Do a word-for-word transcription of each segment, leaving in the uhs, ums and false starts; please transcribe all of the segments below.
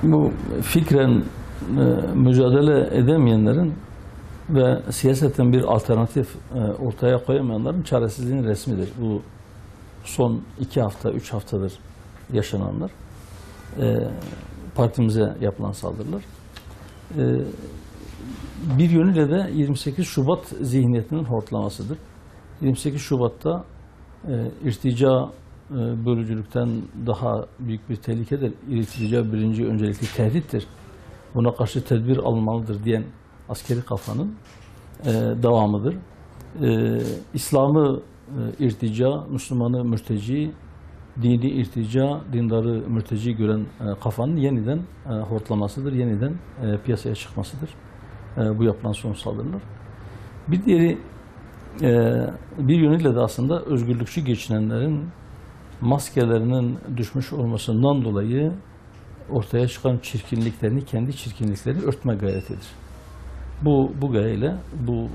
Bu fikren e, mücadele edemeyenlerin ve siyaseten bir alternatif e, ortaya koyamayanların çaresizliğinin resmidir. Bu son iki hafta, üç haftadır yaşananlar, e, partimize yapılan saldırılar. E, bir yönüyle de yirmi sekiz Şubat zihniyetinin hortlamasıdır. yirmi sekiz Şubat'ta e, irtica e, bölücülükten daha büyük bir tehlikedir. İrtica birinci öncelikli tehdittir. Buna karşı tedbir alınmalıdır diyen askeri kafanın e, devamıdır. E, İslam'ı e, irtica, Müslüman'ı mürteci, dini irtica, dindarı mürteci gören e, kafanın yeniden e, hortlamasıdır, yeniden e, piyasaya çıkmasıdır. E, bu yapılan son saldırılar. Bir diğeri, e, bir yönüyle de aslında özgürlükçü geçinenlerin maskelerinin düşmüş olmasından dolayı ortaya çıkan çirkinliklerini, kendi çirkinliklerini örtme gayretidir. Bu, bu gayeyle bu e,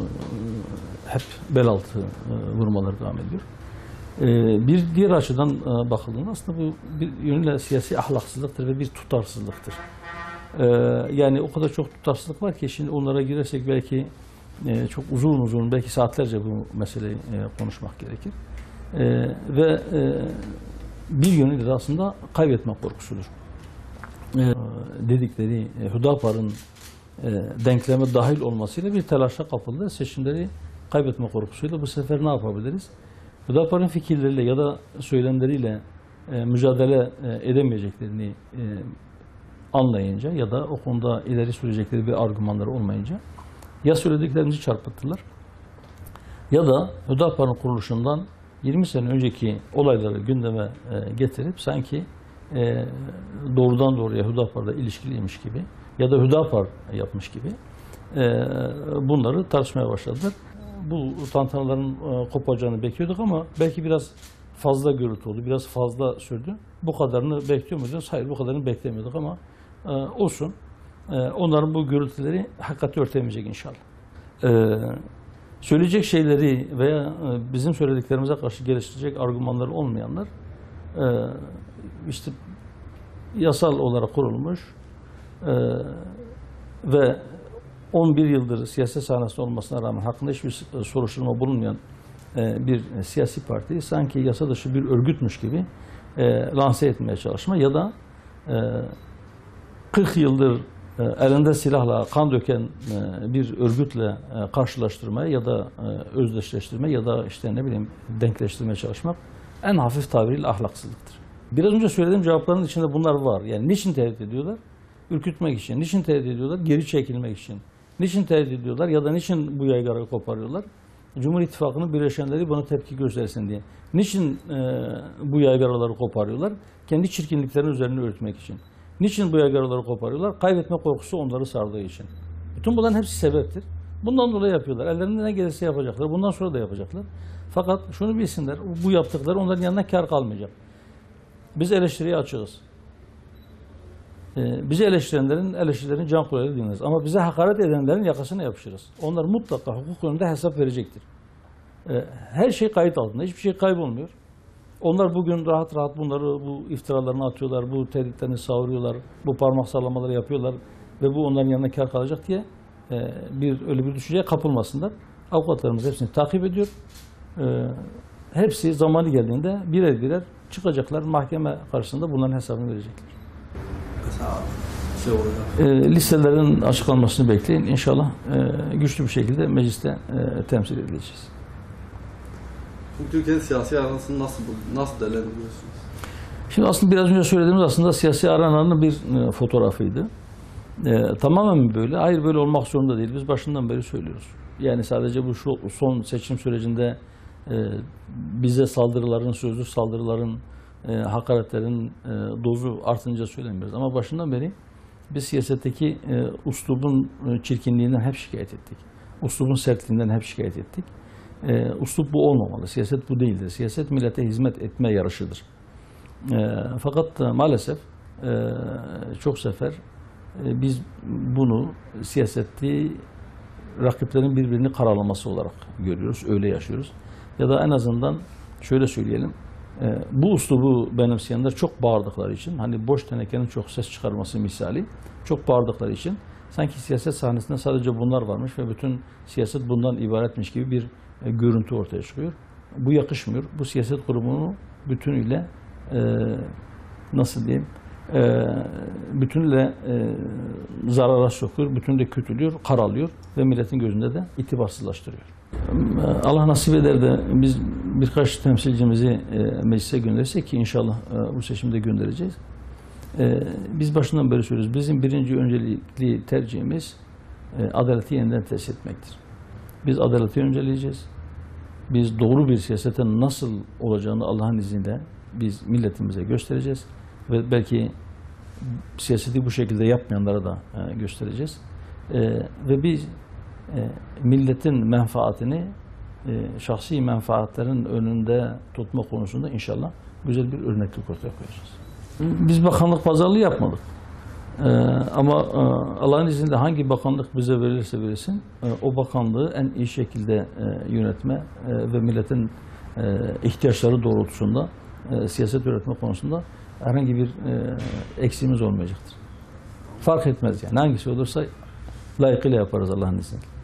hep bel altı e, vurmaları devam ediyor. E, bir diğer açıdan e, bakıldığında aslında bu bir yönüyle siyasi ahlaksızlıktır ve bir tutarsızlıktır. E, yani o kadar çok tutarsızlık var ki şimdi onlara girersek belki e, çok uzun uzun, belki saatlerce bu meseleyi e, konuşmak gerekir. E, ve e, bir yönüyle de aslında kaybetme korkusudur. E, dedikleri e, Hüdapar'ın e, denkleme dahil olmasıyla bir telaşa kapıldı. Seçimleri kaybetme korkusuyla bu sefer ne yapabiliriz? Hüdapar'ın fikirleriyle ya da söylemleriyle e, mücadele e, edemeyeceklerini e, anlayınca ya da o konuda ileri sürecekleri bir argümanları olmayınca ya söylediklerimizi çarpıttılar ya da Hüdapar'ın kuruluşundan yirmi sene önceki olayları gündeme e, getirip sanki e, doğrudan doğruya Hüdapar'la ilişkiliymiş gibi ya da Hüdapar yapmış gibi e, bunları tartışmaya başladılar. Bu tantanaların e, kopacağını bekliyorduk ama belki biraz fazla gürültü oldu, biraz fazla sürdü. Bu kadarını bekliyor muydunuz? Hayır, bu kadarını beklemiyorduk ama e, olsun. E, onların bu gürültüleri hakikati örtemeyecek inşallah. E, söyleyecek şeyleri veya e, bizim söylediklerimize karşı geliştirecek argümanları olmayanlar e, işte yasal olarak kurulmuş e, ve on bir yıldır siyaset sahnesinde olmasına rağmen hakkında hiçbir soruşturma bulunmayan e, bir siyasi partiyi sanki yasa dışı bir örgütmüş gibi e, lanse etmeye çalışma ya da e, kırk yıldır e, elinde silahla kan döken e, bir örgütle e, karşılaştırmaya ya da e, özdeşleştirme ya da işte ne bileyim denkleştirmeye çalışmak en hafif tabiriyle ahlaksızlıktır. Biraz önce söylediğim cevapların içinde bunlar var. Yani niçin tehdit ediyorlar? Ürkütmek için. Niçin tehdit ediyorlar? Geri çekilmek için. Niçin tehdit ediyorlar ya da niçin bu yaygarayı koparıyorlar? Cumhur İttifakı'nın birleşenleri buna tepki göstersin diye. Niçin e, bu yaygaraları koparıyorlar? Kendi çirkinliklerinin üzerine örtmek için. Niçin bu yaygaraları koparıyorlar? Kaybetme korkusu onları sardığı için. Bütün bunların hepsi sebeptir. Bundan dolayı yapıyorlar. Ellerinde ne gelirse yapacaklar. Bundan sonra da yapacaklar. Fakat şunu bilsinler, bu yaptıkları onların yanına kar kalmayacak. Biz eleştiriye açığız. Ee, bizi eleştirenlerin eleştirilerini can kulağıyla dinleriz. Ama bize hakaret edenlerin yakasına yapışırız. Onlar mutlaka hukuk önünde hesap verecektir. Ee, her şey kayıt altında. Hiçbir şey kaybolmuyor. Onlar bugün rahat rahat bunları, bu iftiralarını atıyorlar, bu tehditlerini savuruyorlar, bu parmak sallamaları yapıyorlar ve bu onların yanına kar kalacak diye e, bir öyle bir düşünceye kapılmasınlar. Avukatlarımız hepsini takip ediyor. E, hepsi zamanı geldiğinde birer birer çıkacaklar. Mahkeme karşısında bunların hesabını verecekler. E, listelerin açıklanmasını bekleyin. İnşallah e, güçlü bir şekilde mecliste e, temsil edileceğiz. Türkiye'nin siyasi aranasını nasıl nasıl değerlendiriyorsunuz? Şimdi aslında biraz önce söylediğimiz aslında siyasi arananın bir e, fotoğrafıydı. E, tamamen mi böyle? Hayır, böyle olmak zorunda değil. Biz başından beri söylüyoruz. Yani sadece bu şu son seçim sürecinde e, bize saldırıların, sözlü saldırıların, e, hakaretlerin e, dozu artınca söylemiyoruz. Ama başından beri biz siyasetteki e, uslubun e, çirkinliğinden hep şikayet ettik. Uslubun sertliğinden hep şikayet ettik. E, uslup bu olmamalı. Siyaset bu değildir. Siyaset millete hizmet etme yarışıdır. E, fakat e, maalesef e, çok sefer e, biz bunu siyaseti rakiplerin birbirini karalaması olarak görüyoruz. Öyle yaşıyoruz. Ya da en azından şöyle söyleyelim. E, bu uslubu benimseyenler çok bağırdıkları için, hani boş tenekenin çok ses çıkarması misali, çok bağırdıkları için sanki siyaset sahnesinde sadece bunlar varmış ve bütün siyaset bundan ibaretmiş gibi bir e, görüntü ortaya çıkıyor. Bu yakışmıyor. Bu siyaset grubunu bütünüyle e, nasıl diyeyim, e, bütünüyle e, zarara sokuyor, bütünüyle kötülüyor, karalıyor ve milletin gözünde de itibarsızlaştırıyor. Allah nasip eder de biz birkaç temsilcimizi e, meclise gönderirsek ki inşallah e, bu seçimde göndereceğiz. E, biz başından beri söylüyoruz. Bizim birinci öncelikli tercihimiz e, adaleti yeniden tesis etmektir. Biz adaleti önceleyeceğiz. Biz doğru bir siyasetin nasıl olacağını Allah'ın izniyle biz milletimize göstereceğiz ve belki siyaseti bu şekilde yapmayanlara da e, göstereceğiz. E, ve biz e, milletin menfaatini e, şahsi menfaatlerin önünde tutma konusunda inşallah güzel bir örneklik ortaya koyacağız. Biz bakanlık pazarlığı yapmadık. Ee, ama e, Allah'ın izniyle hangi bakanlık bize verilirse verilsin, e, o bakanlığı en iyi şekilde e, yönetme e, ve milletin e, ihtiyaçları doğrultusunda e, siyaset üretme konusunda herhangi bir e, eksiğimiz olmayacaktır. Fark etmez yani. Hangisi olursa layıkıyla yaparız Allah'ın izniyle.